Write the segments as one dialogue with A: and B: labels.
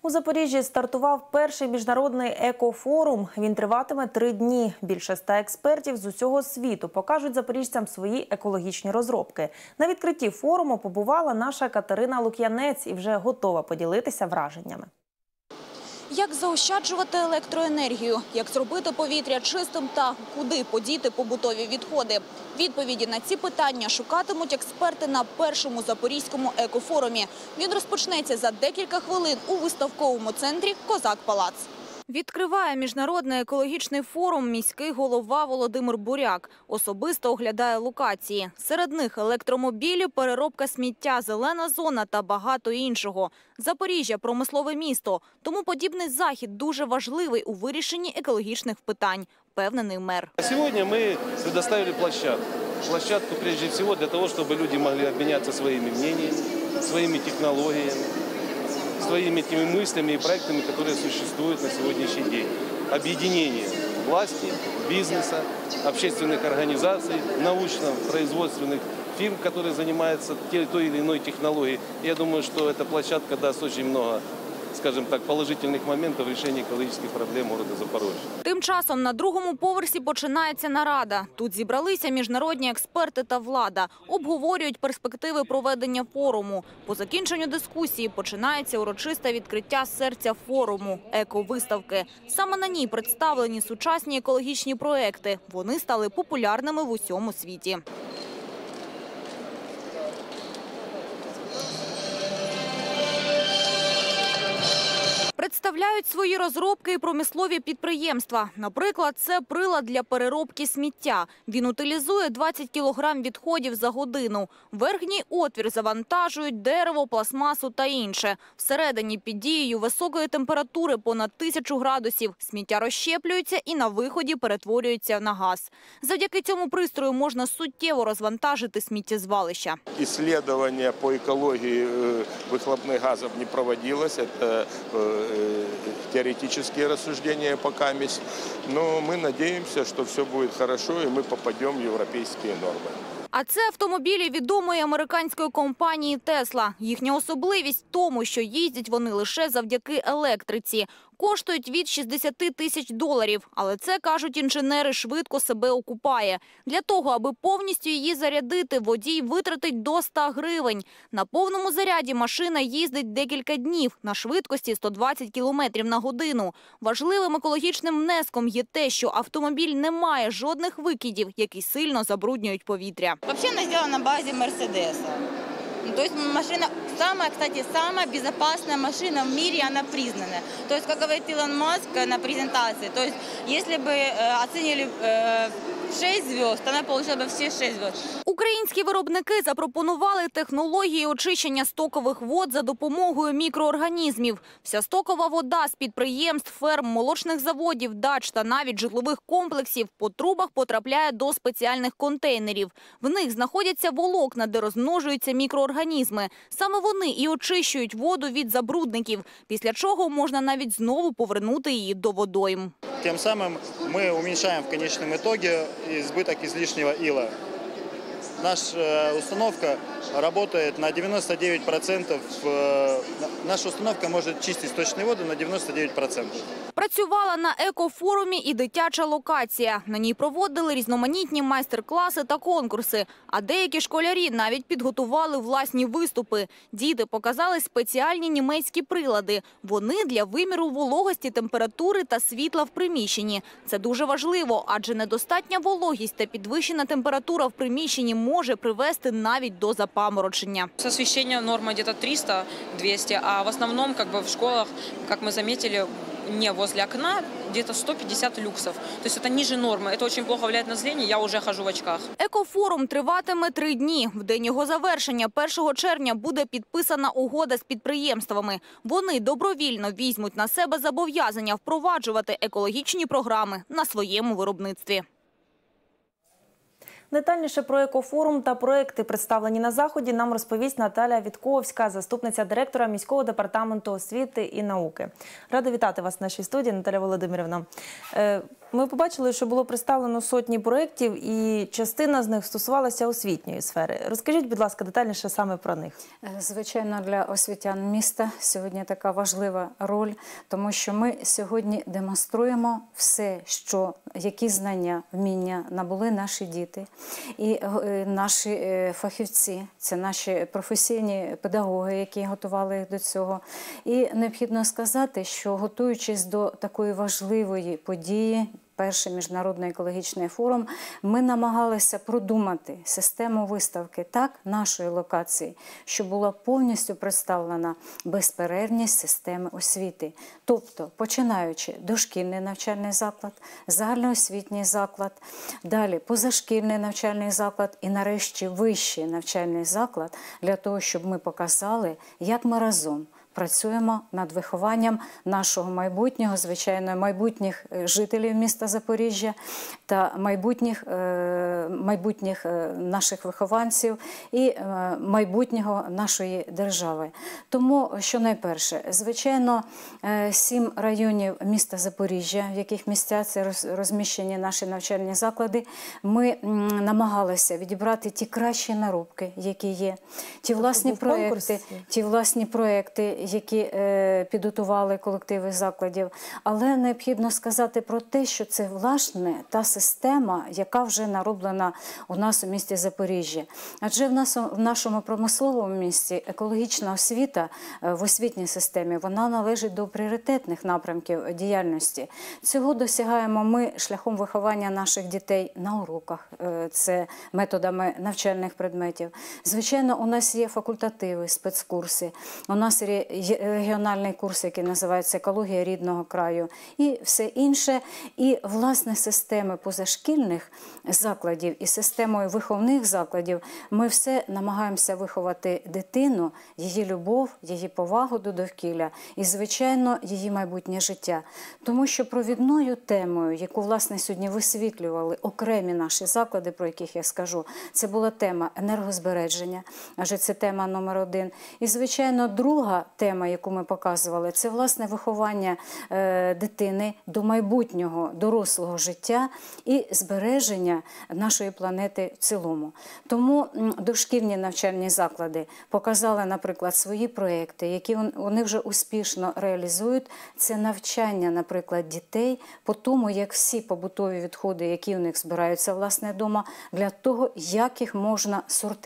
A: У Запоріжжі стартував перший міжнародний екофорум. Він триватиме 3 дні. Більше 100 експертів з усього світу покажуть запоріжцям свої екологічні розробки. На відкритті форуму побувала наша Катерина Лук'янець і вже готова поділитися враженнями.
B: Як заощаджувати електроенергію, як зробити повітря чистим та куди подіти побутові відходи? Відповіді на ці питання шукатимуть експерти на першому Запорізькому екофорумі. Він розпочнеться за декілька хвилин у виставковому центрі «Козак-Палац». Відкриває міжнародний екологічний форум міський голова Володимир Буряк. Особисто оглядає локації. Серед них електромобілі, переробка сміття, зелена зона та багато іншого. Запоріжжя – промислове місто. Тому подібний захід дуже важливий у вирішенні екологічних питань, впевнений мер.
C: Сьогодні ми предоставили площадку. Площадку, прежде всего, для того, чтобы люди могли обменяться своими мнениями, своими технологиями, своими теми мыслями и проектами, которые существуют на сегодняшний день. Объединение власти, бизнеса, общественных организаций, научно-производственных фирм, которые занимаются той или иной технологией. Я думаю, что эта площадка даст очень много, скажем так, положительних моментів в рішенні екологічних проблем города Запоріжжя.
B: Тим часом на другому поверсі починається нарада. Тут зібралися міжнародні експерти та влада. Обговорюють перспективи проведення форуму. По закінченню дискусії починається урочисте відкриття серця форуму – ековиставки. Саме на ній представлені сучасні екологічні проекти. Вони стали популярними в усьому світі. Представляють свої розробки і промислові підприємства. Наприклад, це прилад для переробки сміття. Він утилізує 20 кілограм відходів за годину. Верхній отвір завантажують дерево, пластмасу та інше. Всередині під дією високої температури понад 1000 градусів сміття розщеплюється і на виході перетворюється на газ. Завдяки цьому пристрою можна суттєво розвантажити сміттєзвалища.
D: Исследование по экологии выхлопных газов не проводилось. Это теоретические рассуждения пока есть. Но мы надеемся, что все будет хорошо и мы попадем в европейские нормы.
B: А це автомобілі відомої американської компанії «Тесла». Їхня особливість в тому, що їздять вони лише завдяки електриці. Коштують від $60 000, але це, кажуть інженери, швидко себе окупає. Для того, аби повністю її зарядити, водій витратить до 100 гривень. На повному заряді машина їздить декілька днів на швидкості 120 км на годину. Важливим екологічним внеском є те, що автомобіль не має жодних викидів, які сильно забруднюють повітря.
E: Вообще она сделана на базе Мерседеса. То есть машина, кстати, самая безопасная машина в мире, она признана. То есть, как говорит Илон Маск на презентации, то есть, если бы оценили 6 звезд, она получила бы все 6 звезд.
B: Українські виробники запропонували технології очищення стокових вод за допомогою мікроорганізмів. Вся стокова вода з підприємств, ферм, молочних заводів, дач та навіть житлових комплексів по трубах потрапляє до спеціальних контейнерів. В них знаходяться волокна, де розмножуються мікроорганізми. Саме вони і очищують воду від забрудників, після чого можна навіть знову повернути її до водойм.
F: Тем самым мы уменьшаем в конечном итоге избыток излишнего ила. Наша установка работает на 99%. Наша установка может чистить сточные воды на 99%.
B: Працювала на екофорумі і дитяча локація. На ній проводили різноманітні майстер-класи та конкурси. А деякі школярі навіть підготували власні виступи. Діти показали спеціальні німецькі прилади. Вони для виміру вологості, температури та світла в приміщенні. Це дуже важливо, адже недостатня вологість та підвищена температура в приміщенні може привести навіть до запаморочення.
G: Освещение норма где-то 300-200, а в основном в школах, как мы заметили, не возле окна, где-то 150 люксов. То есть это ниже нормы. Это очень плохо влияет на зрение, я уже хожу в очках.
B: Екофорум триватиме 3 дні. В день його завершення, 1 червня, буде підписана угода з підприємствами. Вони добровільно візьмуть на себе зобов'язання впроваджувати екологічні програми на своєму виробництві.
A: Детальніше про екофорум та проекти, представлені на заході, нам розповість Наталя Вітковська, заступниця директора міського департаменту освіти і науки. Рада вітати вас в нашій студії, Наталя Володимирівна. Ми побачили, що було представлено сотні проєктів, і частина з них стосувалася освітньої сфери. Розкажіть, будь ласка, детальніше саме про них.
H: Звичайно, для освітян міста сьогодні така важлива роль, тому що ми сьогодні демонструємо все, які знання, вміння набули наші діти і наші фахівці, це наші професійні педагоги, які готували їх до цього. І необхідно сказати, що готуючись до такої важливої події, перший міжнародний екологічний форум, ми намагалися продумати систему виставки так нашої локації, щоб була повністю представлена безперервність системи освіти. Тобто, починаючи дошкільний навчальний заклад, загальноосвітній заклад, далі позашкільний навчальний заклад і нарешті вищий навчальний заклад, для того, щоб ми показали, як ми разом працюємо над вихованням нашого майбутнього, звичайно, майбутніх жителів міста Запоріжжя та майбутніх наших вихованців і майбутнього нашої держави. Тому, що найперше, звичайно, 7 районів міста Запоріжжя, в яких містяться розміщені наші навчальні заклади, ми намагалися відібрати ті кращі наробки, які є, ті власні проекти, які підготували колективи закладів. Але необхідно сказати про те, що це, власне, та система, яка вже нароблена у нас у місті Запоріжжя. Адже в нашому промисловому місті екологічна освіта в освітній системі, вона належить до пріоритетних напрямків діяльності. Цього досягаємо ми шляхом виховання наших дітей на уроках, це методами навчальних предметів. Звичайно, у нас є факультативи, спецкурси, у нас є регіональний курс, який називається «Екологія рідного краю» і все інше. І, власне, системи позашкільних закладів і системою виховних закладів ми все намагаємося виховати дитину, її любов, її повагу до довкілля і, звичайно, її майбутнє життя. Тому що провідною темою, яку, власне, сьогодні висвітлювали окремі наші заклади, про яких я скажу, це була тема енергозбереження, адже це тема номер 1. І, звичайно, друга тема, яку ми показували, це, власне, виховання дитини до майбутнього дорослого життя і збереження нашої планети в цілому. Тому дошкільні навчальні заклади показали, наприклад, свої проекти, які вони вже успішно реалізують. Це навчання, наприклад, дітей по тому, як всі побутові відходи, які у них збираються, власне, вдома, для того, як їх можна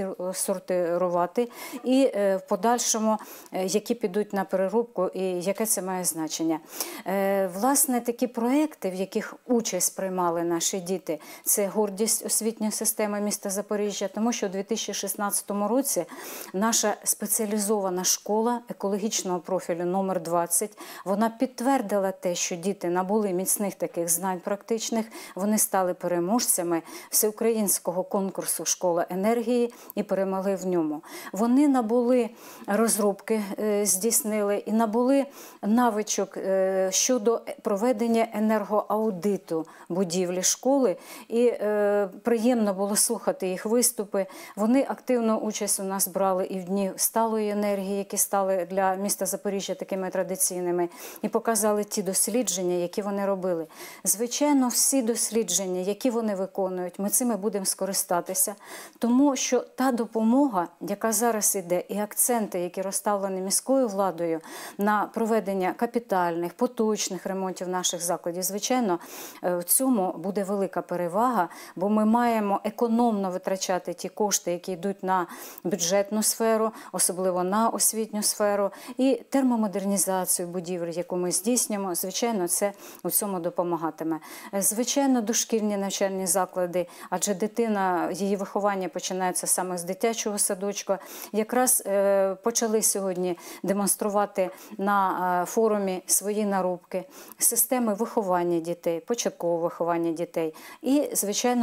H: сортувати і в подальшому, які підуть на переробку і яке це має значення. Власне, такі проекти, в яких участь приймали наші діти, це гордість освітньої системи міста Запоріжжя, тому що у 2016 році наша спеціалізована школа екологічного профілю номер 20, вона підтвердила те, що діти набули міцних таких знань практичних, вони стали переможцями всеукраїнського конкурсу «Школа енергії» і перемогли в ньому. Вони набули розробки, здійснили і набули навичок щодо проведення енергоаудиту будівлі школи. І приємно було слухати їх виступи. Вони активну участь у нас брали і в Дні сталої енергії, які стали для міста Запоріжжя такими традиційними, і показали ті дослідження, які вони робили. Звичайно, всі дослідження, які вони виконують, ми цими будемо скористатися, тому що та допомога, яка зараз іде, і акценти, які розставлені міською владою на проведення капітальних, поточних ремонтів наших закладів, звичайно, в цьому буде велика перевага, бо ми маємо економно витрачати ті кошти, які йдуть на бюджетну сферу, особливо на освітню сферу, і термомодернізацію будівель, яку ми здійснюємо, звичайно, це у цьому допомагатиме. Звичайно, дошкільні навчальні заклади, адже дитина, її виховання починається саме з дитячого садочка. Якраз почали сьогодні демонструвати на форумі свої наробки, системи виховання дітей, початкового виховання дітей і, звичайно, загальноосвітнього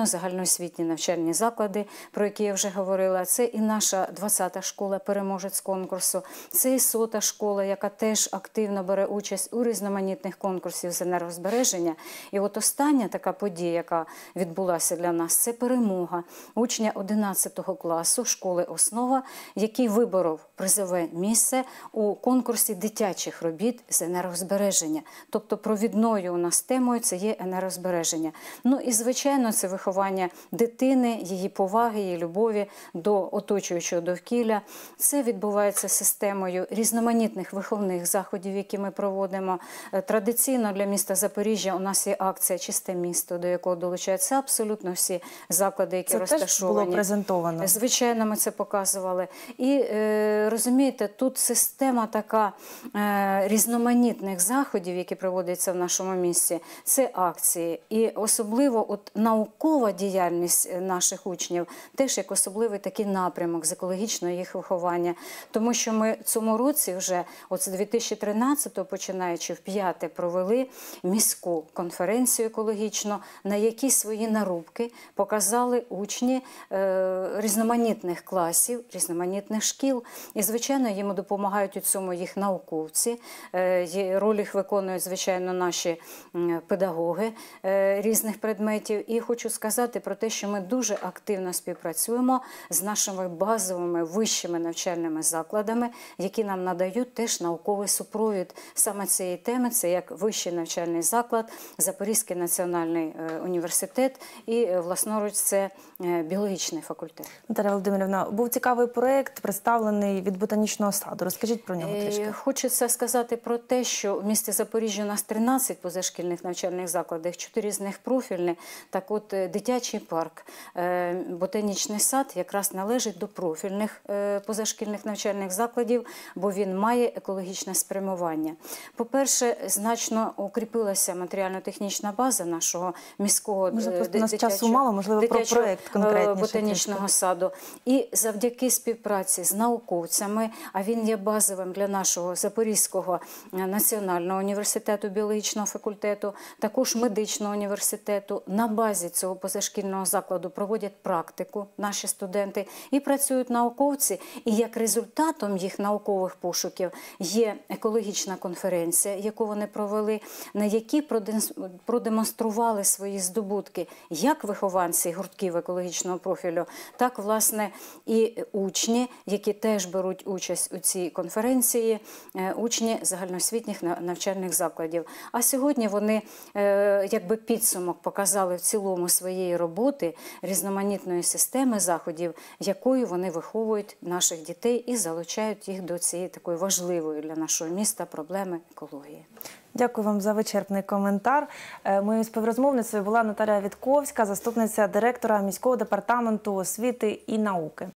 H: загальноосвітні навчальні заклади, про які я вже говорила. Це і наша 20-та школа, переможець конкурсу, це і 100-та школа, яка теж активно бере участь у різноманітних конкурсів з енергозбереження. І от остання така подія, яка відбулася для нас, це перемога учня 11 класу школи «Основа», який виборов призове місце у конкурсі дитячих робіт з енергозбереження. Тобто провідною у нас темою це є енергозбереження. Ну і, звичайно, це виховання дитини, її поваги, її любові до оточуючого довкілля. Це відбувається системою різноманітних виховних заходів, які ми проводимо. Традиційно для міста Запоріжжя у нас є акція «Чисте місто», до якого долучаються абсолютно всі заклади, які розташовані.
A: Це теж було презентовано.
H: Звичайно, ми це показували. І, розумієте, тут система така різноманітних заходів, які проводяться в нашому місті, це акції. І особливо от наукова діяльність наших учнів теж як особливий такий напрямок з екологічного їх виховання. Тому що ми цьому році вже, от з 2013-го починаючи, вп'яте провели міську конференцію екологічну, на якій свої нарубки показали учні різноманітних класів, різноманітних шкіл. І, звичайно, їм допомагають у цьому їх науковці. Роль їх виконують, звичайно, наші педагоги різних предметів. І хочу сказати про те, що ми дуже активно співпрацюємо з нашими базовими вищими навчальними закладами, які нам надають теж науковий супровід саме цієї теми. Це як вищий навчальний заклад, Запорізький національний університет і, власноруч, це біологічний факультет.
A: Наталя Володимирівна, був цікавий проєкт, представлений від ботанічного саду. Розкажіть про нього трішки.
H: Хочеться сказати про те, що в місті Запоріжжя у нас 13 позашкільних навчальних закладів, 4 з них профільні. Так от, дитячий парк, ботанічний сад якраз належить до профільних позашкільних навчальних закладів, бо він має екологічне спрямування. По-перше, значно укріпилася матеріально-технічна база нашого міського дитячого ботанічного саду. І завдяки співпраці з науковцями, а він є базовим для нашого Запорізького національного університету біологічного факультету, також медичного університету, на базі цього позашкільного закладу проводять практику наші студенти і працюють науковці. І як результатом їх наукових пошуків є екологічна конференція, яку вони провели, на якій продемонстрували свої здобутки як вихованці гуртків екологічного профілю, так, власне, і учні, які теж беруть участь у цій конференції, учні загальноосвітніх навчальних закладів. А сьогодні вони, якби підсумок, показали в цілому своєї роботи різноманітної системи заходів, якою вони виховують наших дітей і залучають їх до цієї такої важливої для нашого міста проблеми екології.
A: Дякую вам за вичерпний коментар. Моєю співрозмовницею була Наталія Вітковська, заступниця директора міського департаменту освіти і науки.